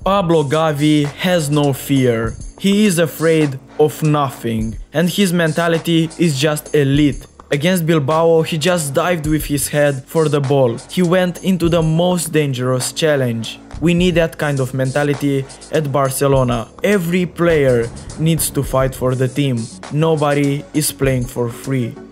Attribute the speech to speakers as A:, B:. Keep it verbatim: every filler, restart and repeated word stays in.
A: Pablo Gavi has no fear. He is afraid of nothing, and his mentality is just elite. Against Bilbao, he just dived with his head for the ball. He went into the most dangerous challenge. We need that kind of mentality at Barcelona. Every player needs to fight for the team. Nobody is playing for free.